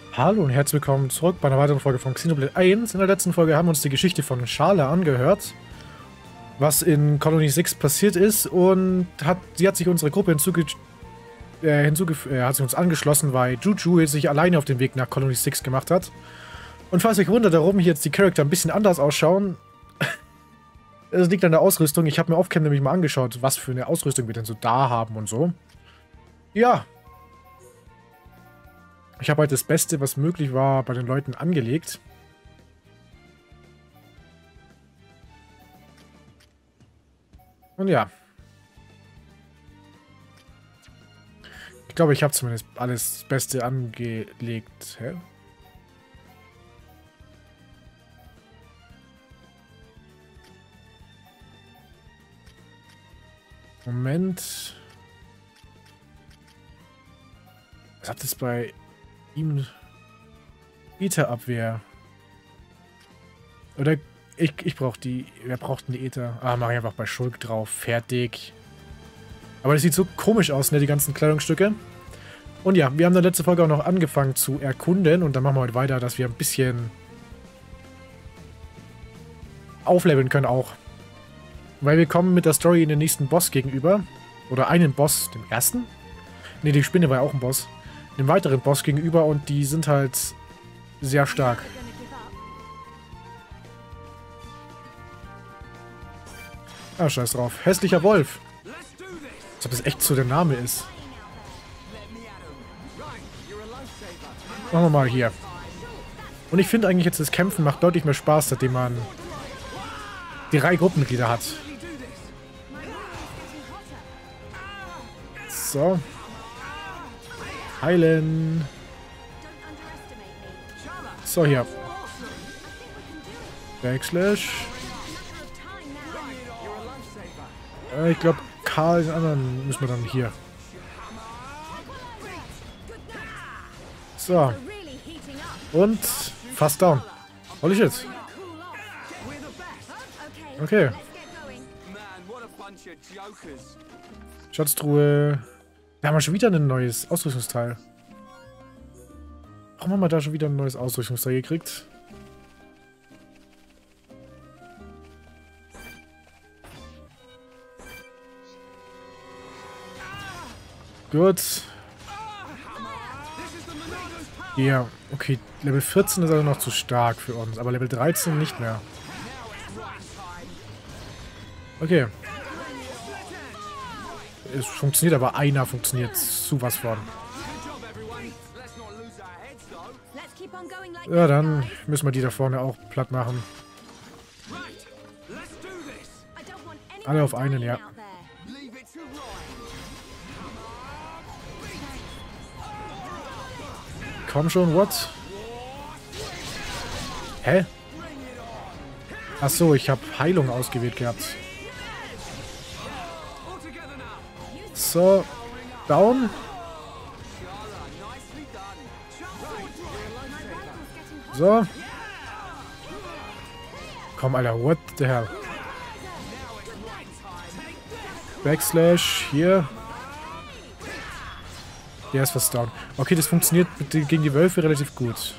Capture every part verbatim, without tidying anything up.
Hallo und herzlich willkommen zurück bei einer weiteren Folge von Xenoblade eins. In der letzten Folge haben wir uns die Geschichte von Schala angehört, was in Colony sechs passiert ist, und hat, sie hat sich unsere Gruppe hinzuge äh, hinzugef äh, hat sich uns angeschlossen, weil Juju sich alleine auf den Weg nach Colony sechs gemacht hat. Und falls euch wundert, warum hier jetzt die Charakter ein bisschen anders ausschauen, es liegt an der Ausrüstung. Ich habe mir off-cam nämlich mal angeschaut, was für eine Ausrüstung wir denn so da haben und so. Ja. Ich habe halt das Beste, was möglich war, bei den Leuten angelegt. Und ja. Ich glaube, ich habe zumindest alles das Beste angelegt. Hä? Moment. Was hat es bei ihm? Ether-Abwehr. Oder ich, ich brauche die. Wer braucht denn die Ether? Ah, mache ich einfach bei Schulk drauf. Fertig. Aber das sieht so komisch aus, ne, die ganzen Kleidungsstücke. Und ja, wir haben in der letzten Folge auch noch angefangen zu erkunden. Und dann machen wir heute weiter, dass wir ein bisschen aufleveln können auch. Weil wir kommen mit der Story in den nächsten Boss gegenüber. Oder einen Boss, dem ersten? Ne, die Spinne war ja auch ein Boss. Dem weiteren Boss gegenüber, und die sind halt sehr stark. Ah, scheiß drauf. Hässlicher Wolf. Als ob das echt so der Name ist. Machen wir mal hier. Und ich finde eigentlich jetzt, das Kämpfen macht deutlich mehr Spaß, seitdem man drei Gruppenmitglieder hat. So. Heilen. So, hier. Backslash. Äh, ich glaube, Karl, den anderen müssen wir dann hier. So. Und fast down. Holy shit. Okay. Schatztruhe. Da haben wir schon wieder ein neues Ausrüstungsteil. Warum haben wir da schon wieder ein neues Ausrüstungsteil gekriegt? Gut. Ja, okay. Level vierzehn ist also noch zu stark für uns, aber Level dreizehn nicht mehr. Okay. Es funktioniert, aber einer funktioniert zu was von. Ja, dann müssen wir die da vorne auch platt machen. Alle auf einen, ja. Komm schon, what? Hä? Ach so, ich habe Heilung ausgewählt gehabt. So, down. So. Komm, Alter, what the hell? Backslash, hier. Der ist fast down. Okay, das funktioniert mit den, gegen die Wölfe relativ gut.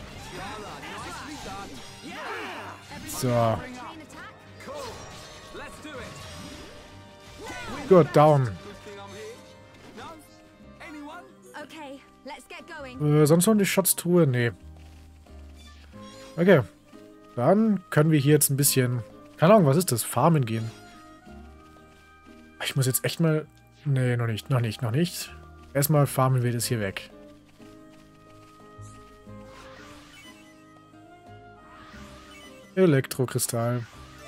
So. Gut, down. Äh, sonst noch eine Schatztruhe? Nee. Okay. Dann können wir hier jetzt ein bisschen... Keine Ahnung, was ist das? Farmen gehen. Ich muss jetzt echt mal... Nee, noch nicht, noch nicht, noch nicht. Erstmal farmen wir das hier weg. Elektrokristall.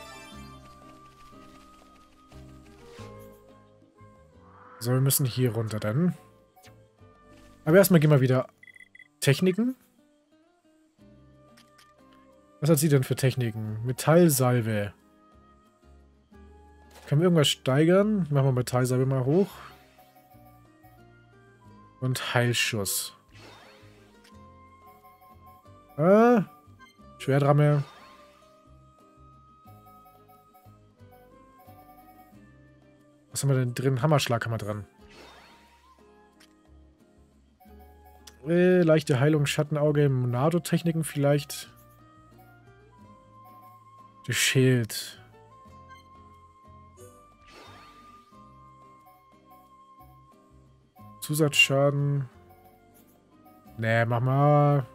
So, wir müssen hier runter dann. Aber erstmal gehen wir wieder... Techniken? Was hat sie denn für Techniken? Metallsalve. Können wir irgendwas steigern? Machen wir Metallsalve mal hoch. Und Heilschuss. Ah, Schwertramme. Was haben wir denn drin? Hammerschlag haben wir dran. Äh, leichte Heilung, Schattenauge, Monado-Techniken vielleicht. Das Schild. Zusatzschaden. Nee, mach mal.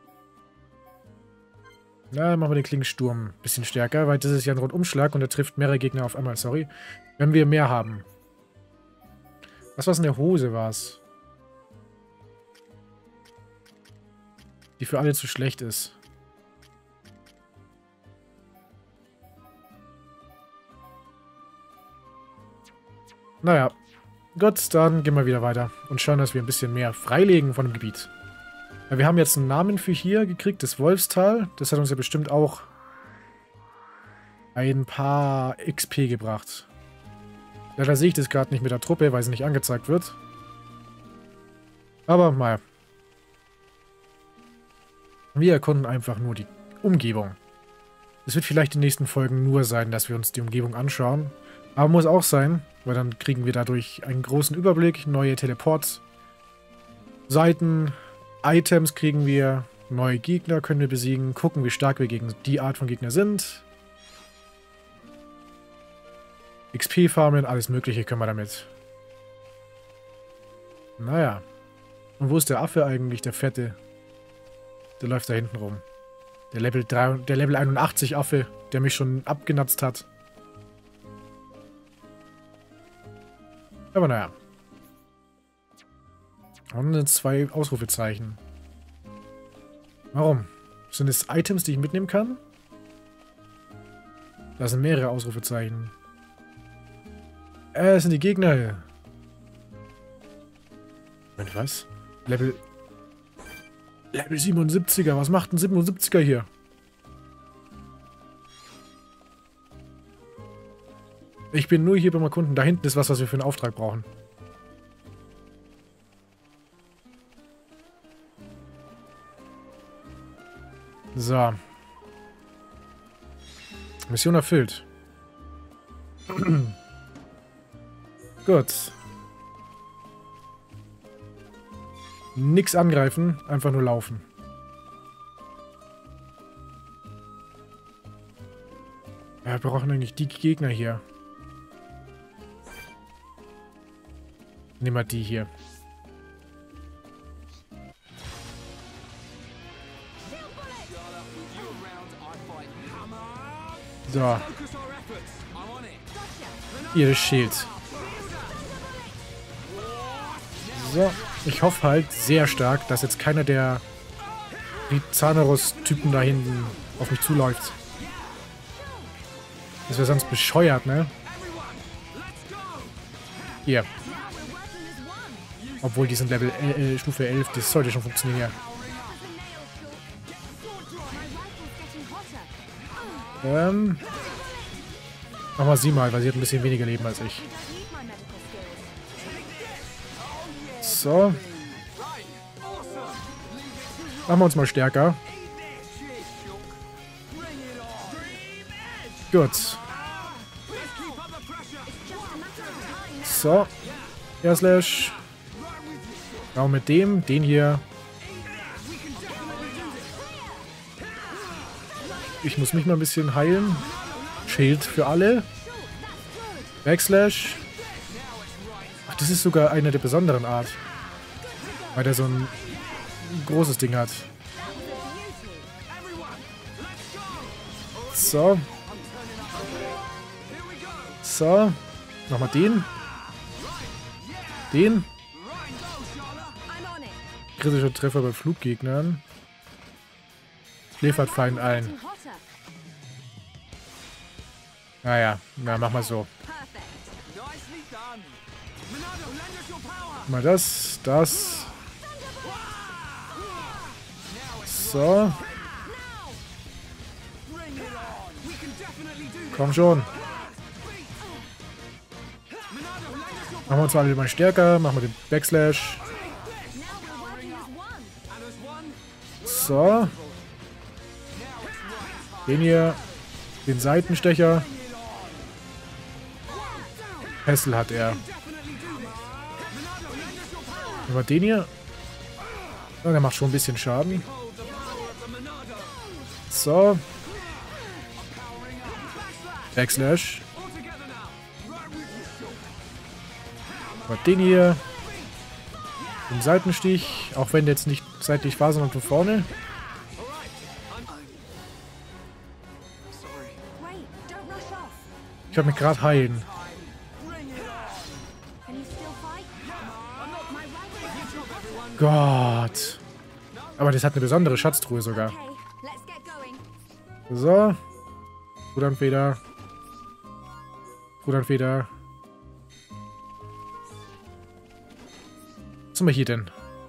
Na, machen wir den Klingensturm ein bisschen stärker, weil das ist ja ein Rundumschlag und der trifft mehrere Gegner auf einmal, sorry. Wenn wir mehr haben. Was was in der Hose war's? Die für alle zu schlecht ist. Naja. Gut, dann gehen wir wieder weiter und schauen, dass wir ein bisschen mehr freilegen von dem Gebiet. Ja, wir haben jetzt einen Namen für hier gekriegt, das Wolfstal. Das hat uns ja bestimmt auch ein paar X P gebracht. Leider sehe ich das gerade nicht mit der Truppe, weil sie nicht angezeigt wird. Aber mal. Wir erkunden einfach nur die Umgebung. Es wird vielleicht in den nächsten Folgen nur sein, dass wir uns die Umgebung anschauen. Aber muss auch sein, weil dann kriegen wir dadurch einen großen Überblick, neue Teleports, Seiten, Items kriegen wir, neue Gegner können wir besiegen, gucken, wie stark wir gegen die Art von Gegner sind. X P farmen, alles mögliche können wir damit. Naja. Und wo ist der Affe eigentlich, der Fette? Der läuft da hinten rum. Der Level drei, der Level einundachtzig Affe, der mich schon abgenatzt hat. Aber naja. Und zwei Ausrufezeichen. Warum? Sind es Items, die ich mitnehmen kann? Da sind mehrere Ausrufezeichen. Äh, das sind die Gegner. Moment, was? Level... Level siebenundsiebziger. Was macht ein siebenundsiebziger hier? Ich bin nur hier beim Erkunden. Da hinten ist was, was wir für einen Auftrag brauchen. So. Mission erfüllt. Gut. Nix angreifen, einfach nur laufen. Ja, wir brauchen eigentlich die Gegner hier. Nehmen wir die hier. So. Ihr Schild. So. Ich hoffe halt sehr stark, dass jetzt keiner der Rizanerus-Typen da hinten auf mich zuläuft. Das wäre sonst bescheuert, ne? Hier. Obwohl, die sind Level äh, Stufe elf, das sollte schon funktionieren. Ähm. Mach mal sie mal, weil sie hat ein bisschen weniger Leben als ich. So. Machen wir uns mal stärker. Gut. So. Air Slash. Genau mit dem. Den hier. Ich muss mich mal ein bisschen heilen. Schild für alle. Backslash. Ach, das ist sogar eine der besonderen Art. Weil der so ein großes Ding hat. So. So. Nochmal den. Den. Kritischer Treffer bei Fluggegnern. Schläfert Feind ein. Naja, na, mach mal so. Mal das, das. So. Komm schon. Machen wir uns mal mal stärker. Machen wir den Backslash. So. Den hier. Den Seitenstecher. Hessel hat er. Nehmen wir den hier. Ja, der macht schon ein bisschen Schaden. So. Backslash. Aber den hier. Den Seitenstich. Auch wenn der jetzt nicht seitlich war, sondern von vorne. Ich werde mich gerade heilen. Gott. Aber das hat eine besondere Schatztruhe sogar. So. Rudernfeder. Rudernfeder. Was haben wir hier denn?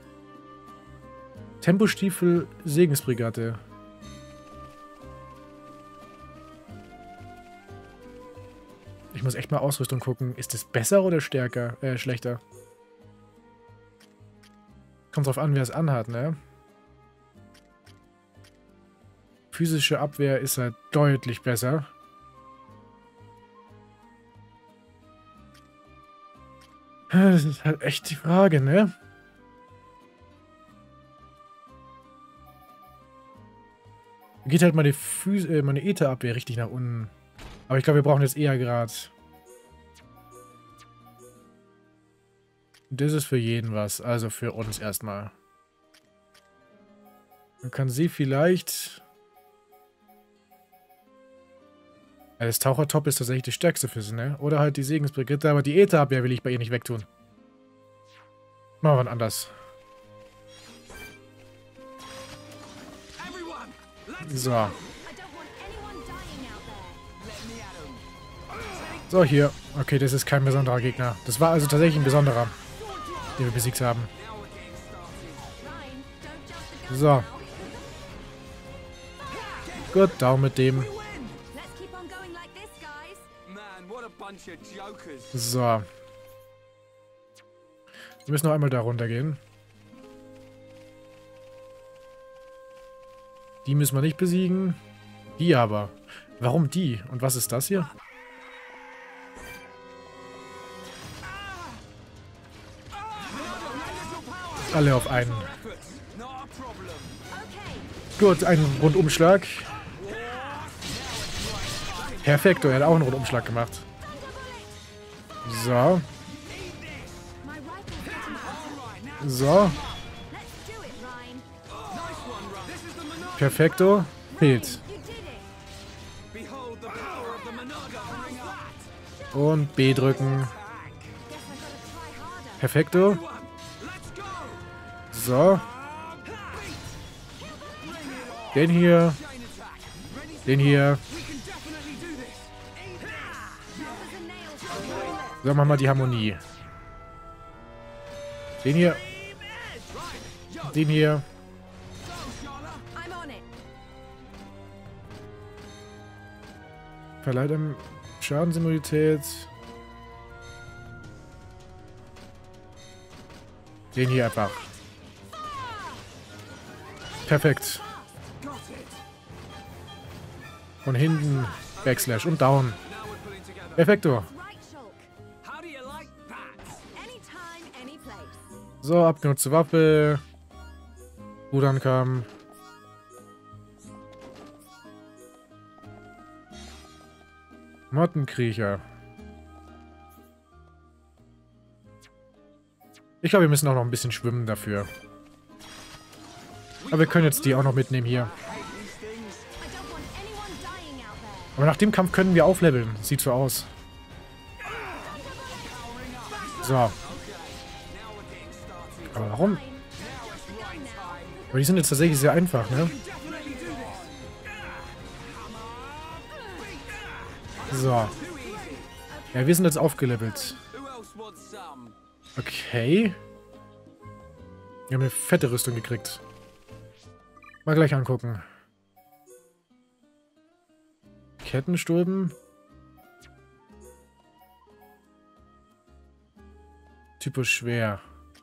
Tempostiefel Segensbrigade. Ich muss echt mal Ausrüstung gucken. Ist das besser oder stärker? Äh, schlechter? Kommt drauf an, wer es anhat, ne? Physische Abwehr ist halt deutlich besser. Das ist halt echt die Frage, ne? Geht halt meine, Phys äh, meine Ätherabwehr richtig nach unten. Aber ich glaube, wir brauchen jetzt eher gerade. Das ist für jeden was. Also für uns erstmal. Dann kann sie vielleicht... Ja, das Tauchertop ist tatsächlich das stärkste für sie, ne? Oder halt die Segensbrigade, aber die Ätherabwehr will ich bei ihr nicht wegtun. Machen wir wann anders. So. So, hier. Okay, das ist kein besonderer Gegner. Das war also tatsächlich ein besonderer, den wir besiegt haben. So. Gut, down mit dem. So. Wir müssen noch einmal da runter gehen. Die müssen wir nicht besiegen. Die aber. Warum die? Und was ist das hier? Alle auf einen. Gut, ein Rundumschlag. Perfekt, er hat auch einen Rundumschlag gemacht. So. So. Perfekto. Fehlt. Und B drücken. Perfekto. So. Den hier. Den hier. So, machen wir die Harmonie. Den hier. Den hier. Verleiht ihm Schadensimmunität. Den hier einfach. Perfekt. Von hinten Backslash und Down. Perfekto. So, abgenutzte Waffe. Rudern kam. Mottenkriecher. Ich glaube, wir müssen auch noch ein bisschen schwimmen dafür. Aber wir können jetzt die auch noch mitnehmen hier. Aber nach dem Kampf können wir aufleveln. Sieht so aus. So. Aber warum? Aber die sind jetzt tatsächlich sehr einfach, ne? So. Ja, wir sind jetzt aufgelevelt. Okay. Wir haben eine fette Rüstung gekriegt. Mal gleich angucken. Kettenstulpen. Typus schwer.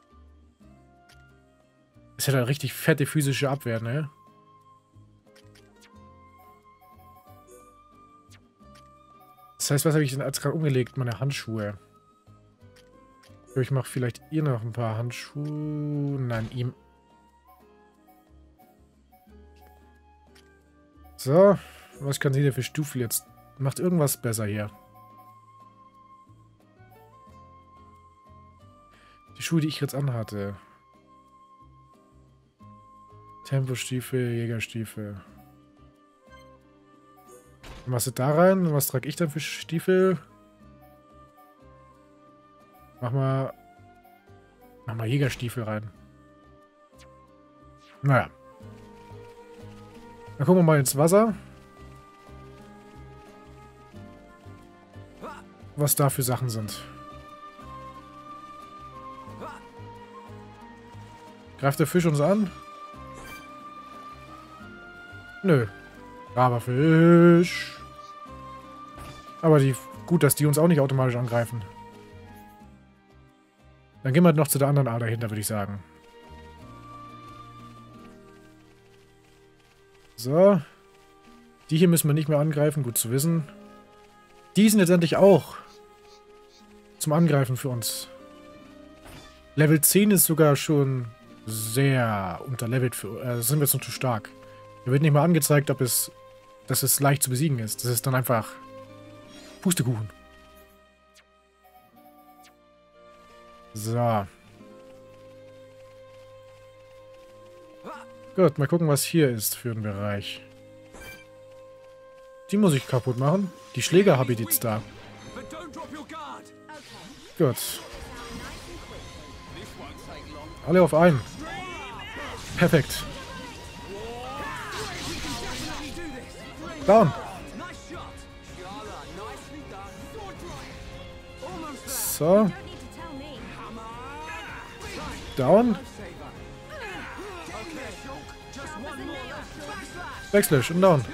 Es hat eine richtig fette physische Abwehr, ne? Das heißt, was habe ich denn als gerade umgelegt? Meine Handschuhe. Ich mache vielleicht ihr noch ein paar Handschuhe. Nein, ihm. So, was kann sie denn für Stufen jetzt? Macht irgendwas besser hier. Die Schuhe, die ich jetzt anhatte. Tempostiefel, Jägerstiefel. Machst du da rein? Was trage ich dann für Stiefel? Mach mal... Mach mal Jägerstiefel rein. Naja. Dann gucken wir mal ins Wasser. Was da für Sachen sind. Greift der Fisch uns an? Nö. Braver Fisch. Aber die, gut, dass die uns auch nicht automatisch angreifen. Dann gehen wir noch zu der anderen A dahinter, würde ich sagen. So. Die hier müssen wir nicht mehr angreifen, gut zu wissen. Die sind letztendlich auch zum Angreifen für uns. Level zehn ist sogar schon sehr unterlevelt für... Äh, sind wir jetzt noch zu stark. Hier wird nicht mal angezeigt, ob es... dass es leicht zu besiegen ist. Das ist dann einfach... Pustekuchen. So. Gut, mal gucken, was hier ist für ein Bereich. Die muss ich kaputt machen. Die Schläger habe ich jetzt da. Gut. Alle auf einen. Perfekt. Down. So. Down. Backslash und down.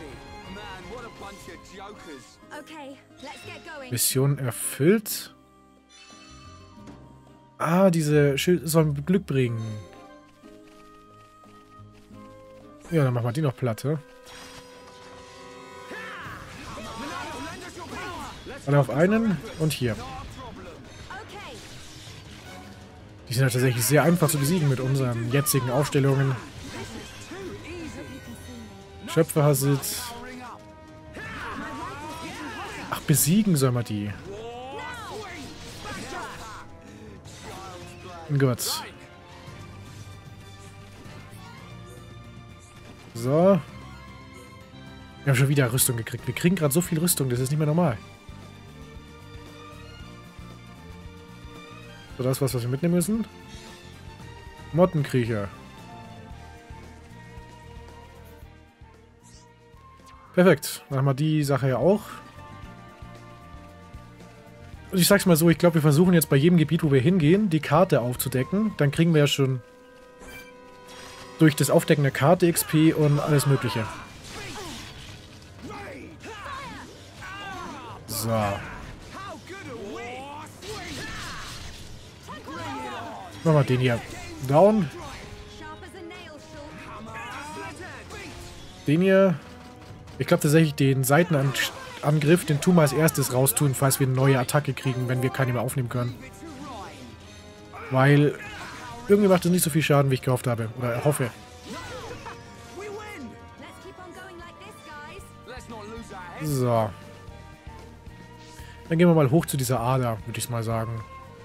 Mission erfüllt. Ah, diese Schild sollen Glück bringen. Ja, dann machen wir die noch platte. Alle auf einen und hier. Die sind ja tatsächlich sehr einfach zu besiegen mit unseren jetzigen Aufstellungen. Schöpferhasid. Ach, besiegen soll man die. Gut. So. Wir haben schon wieder Rüstung gekriegt. Wir kriegen gerade so viel Rüstung, das ist nicht mehr normal. So, das ist was, was wir mitnehmen müssen. Mottenkriecher. Perfekt. Dann haben wir die Sache ja auch. Und ich sag's mal so, ich glaube, wir versuchen jetzt bei jedem Gebiet, wo wir hingehen, die Karte aufzudecken. Dann kriegen wir ja schon durch das Aufdecken der Karte X P und alles Mögliche. So. Machen wir den hier. Down. Den hier. Ich glaube tatsächlich, den Seitenangriff, den tun wir als erstes raustun, falls wir eine neue Attacke kriegen, wenn wir keine mehr aufnehmen können. Weil irgendwie macht es nicht so viel Schaden, wie ich gehofft habe. Oder hoffe. So. Dann gehen wir mal hoch zu dieser Ader, würde ich mal sagen.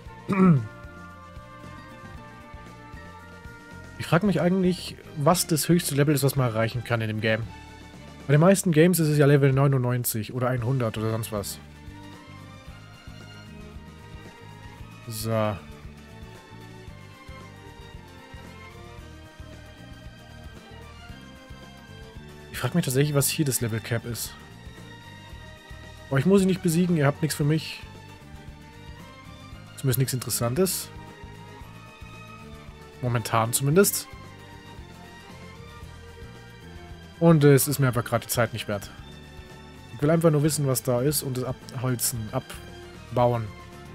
Ich frage mich eigentlich, was das höchste Level ist, was man erreichen kann in dem Game. Bei den meisten Games ist es ja Level neunundneunzig oder hundert oder sonst was. So. Ich frage mich tatsächlich, was hier das Level Cap ist. Aber ich muss ihn nicht besiegen, ihr habt nichts für mich. Zumindest nichts Interessantes. Momentan zumindest. Und äh, es ist mir einfach gerade die Zeit nicht wert. Ich will einfach nur wissen, was da ist und es abholzen, abbauen.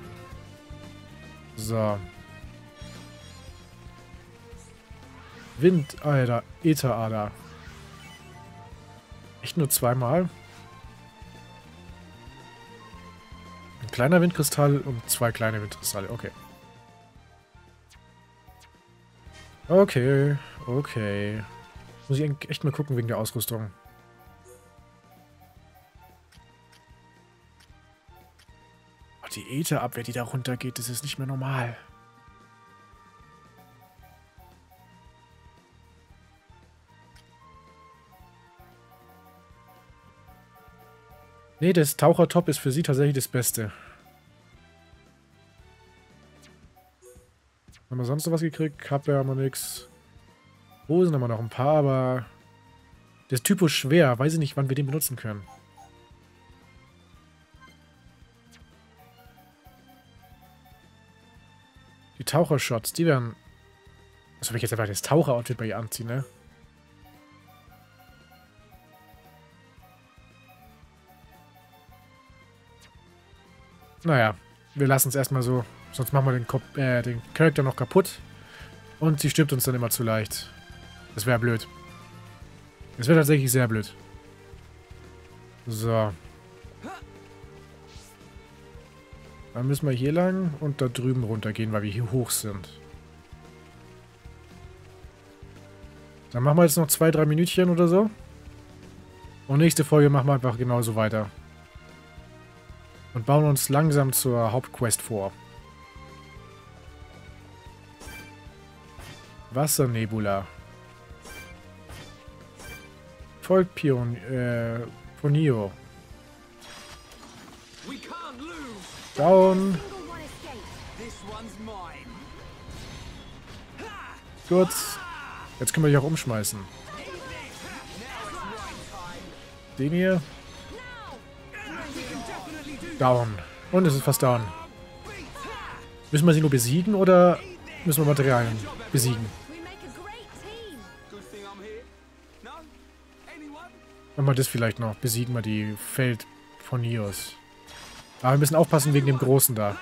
So. Wind, Alter, Ätherader. Echt nur zweimal? Ein kleiner Windkristall und zwei kleine Windkristalle, okay. Okay, okay. Muss ich echt mal gucken wegen der Ausrüstung. die Ätherabwehr, die da runtergeht, das ist nicht mehr normal. Nee, das Tauchertop ist für sie tatsächlich das Beste. Haben wir sonst noch was gekriegt? Kappe haben wir nix. Hosen haben wir noch ein paar, aber... Das Typus schwer. Weiß ich nicht, wann wir den benutzen können. Die Tauchershots, die werden... Was soll ich jetzt einfach das Taucher-Outfit bei ihr anziehen, ne? Naja, wir lassen es erstmal so. Sonst machen wir den, Ko äh, den Charakter noch kaputt. Und sie stirbt uns dann immer zu leicht. Das wäre blöd. Das wäre tatsächlich sehr blöd. So. Dann müssen wir hier lang und da drüben runtergehen, weil wir hier hoch sind. Dann machen wir jetzt noch zwei, drei Minütchen oder so. Und nächste Folge machen wir einfach genauso weiter. Und bauen uns langsam zur Hauptquest vor. Wassernebula. Folgt Pion, äh, Ponio. Down. Gut. Jetzt können wir dich auch umschmeißen. Den hier. Down. Und es ist fast down. Müssen wir sie nur besiegen oder müssen wir Materialien besiegen? Machen wir das vielleicht noch. Besiegen wir die Feld von Nios. Aber wir müssen aufpassen wegen dem Großen da.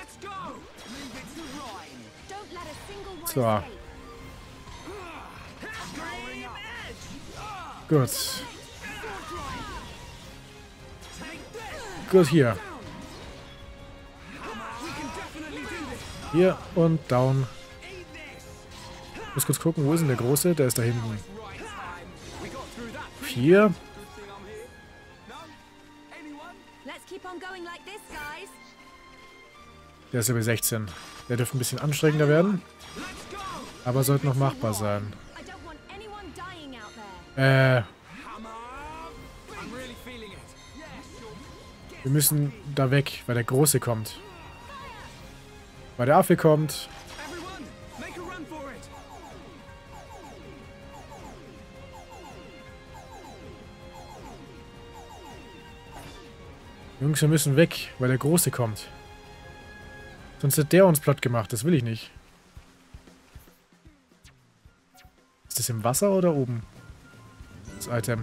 So. Gut. Gut, hier. Hier und down. Ich muss kurz gucken, wo ist denn der Große? Der ist da hinten. Vier. Der ist über sechzehn. Der dürfte ein bisschen anstrengender werden. Aber sollte noch machbar sein. Äh. Wir müssen da weg, weil der Große kommt. Weil der Affe kommt. Jungs, wir müssen weg, weil der Große kommt. Sonst hat der uns platt gemacht. Das will ich nicht. Ist das im Wasser oder oben? Das Item.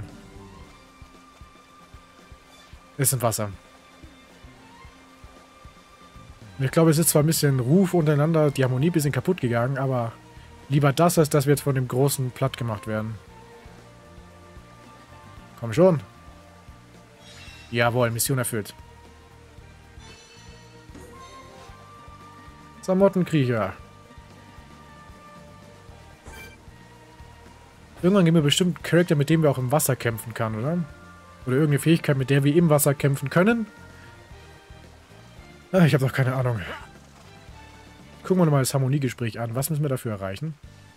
Ist im Wasser. Ich glaube, es ist zwar ein bisschen Ruf untereinander, die Harmonie ein bisschen kaputt gegangen, aber lieber das, als dass wir jetzt von dem Großen platt gemacht werden. Komm schon. Jawohl, Mission erfüllt. Samottenkriecher. Irgendwann geben wir bestimmt einen Charakter, mit dem wir auch im Wasser kämpfen können, oder? Oder irgendeine Fähigkeit, mit der wir im Wasser kämpfen können. Ach, ich habe doch keine Ahnung. Gucken wir nochmal das Harmoniegespräch an. Was müssen wir dafür erreichen?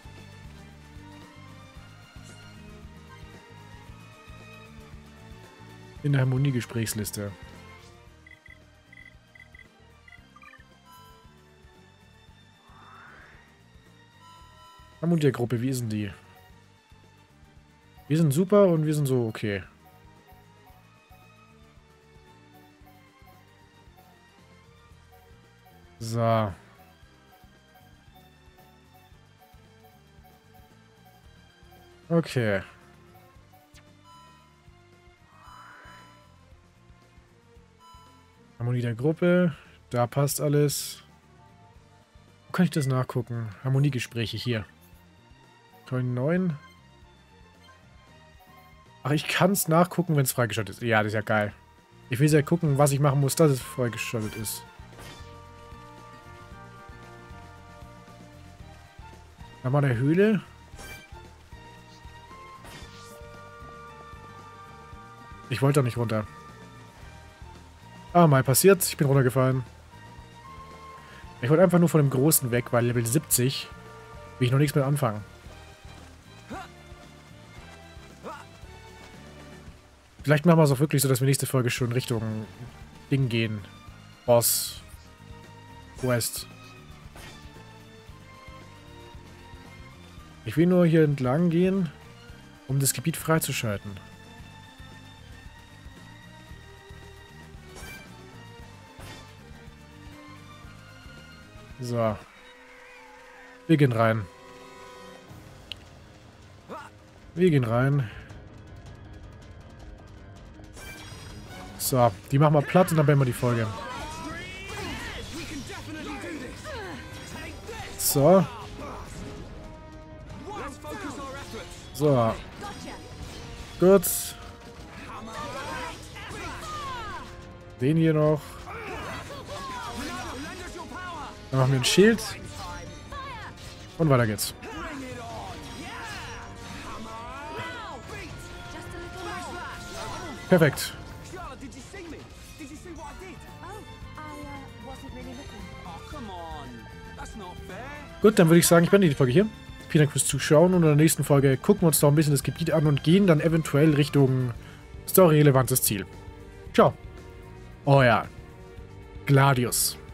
In der Harmoniegesprächsliste. Harmoniegruppe, wie ist denn die? Wir sind super und wir sind so okay. So. Okay. Harmonie der Gruppe. Da passt alles. Wo kann ich das nachgucken? Harmoniegespräche hier. Coin neun. Ach, ich kann es nachgucken, wenn es freigeschaltet ist. Ja, das ist ja geil. Ich will ja gucken, was ich machen muss, dass es freigeschaltet ist. Da mal der Höhle. Ich wollte da nicht runter. Ah, mal passiert. Ich bin runtergefallen. Ich wollte einfach nur von dem Großen weg, weil Level siebzig will ich noch nichts mit anfangen. Vielleicht machen wir es auch wirklich so, dass wir nächste Folge schon Richtung Ding gehen. Boss. Quest. Ich will nur hier entlang gehen, um das Gebiet freizuschalten. So. Wir gehen rein. Wir gehen rein. So, die machen wir platt und dann beenden wir die Folge. So. So. Gut. Den hier noch. Dann machen wir ein Schild. Und weiter geht's. Perfekt. Gut, dann würde ich sagen, ich beende die Folge hier. Vielen Dank fürs Zuschauen und in der nächsten Folge gucken wir uns noch ein bisschen das Gebiet an und gehen dann eventuell Richtung story-relevantes Ziel. Ciao. Euer Gladius.